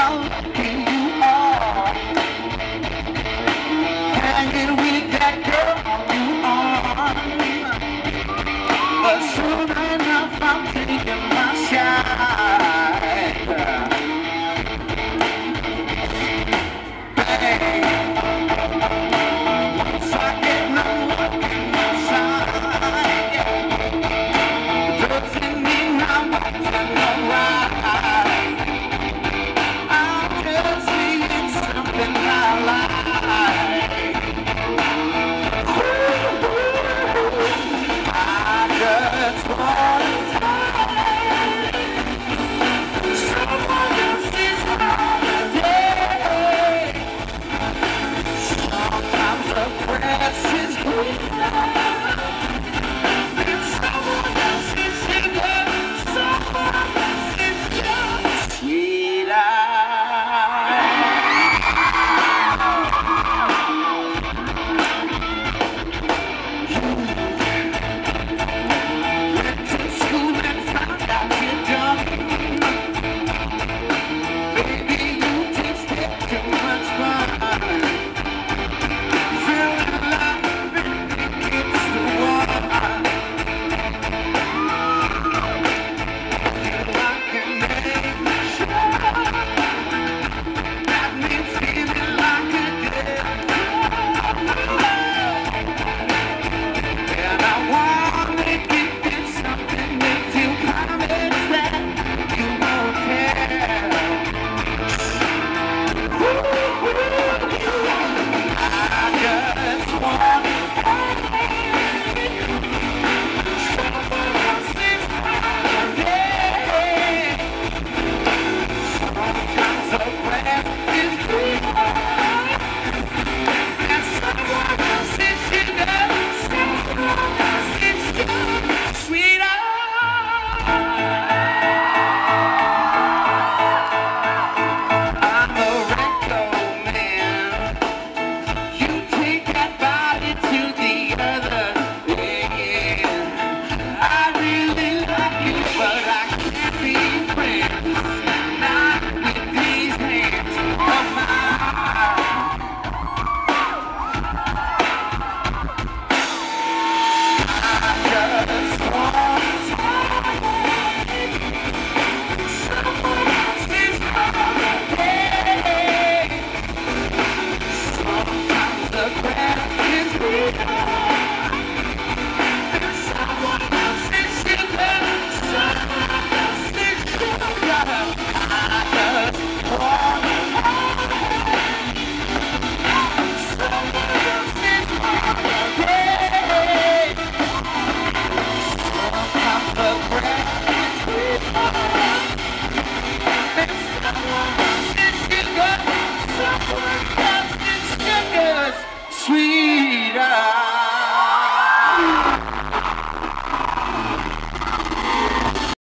how lucky you are. Hanging with that girl you are. But soon enough I'm taking my shine. Bang. Once I get my look inside, doesn't mean I'm acting alright. I'm just seeing something I like. I just wanna take someone else's holiday. Sometimes the grass is greener than someone else's sugar. Someone else's just sweeter. Went to school and found out you're dumb. Baby, you just get too much fun. Feel alive and think it's the one. Like an angel, got me feeling like a devil. And I wanna give you something if you promise that you won't care. I just wanna someone else's holiday. Sometimes the grass is greener than someone else's sugar. Someone else's just sweeter. I'm a retro man. You take that body to the other end. I really like you, but I can't be friends. Not with these hands of mine. I just want someone else's holiday. Sometimes the grass is greener than someone else's sugar. Someone else's sugar. I just want someone else's holiday. Sometimes the grass is greener than someone else's sugar. Someone else's sugar's sweeter.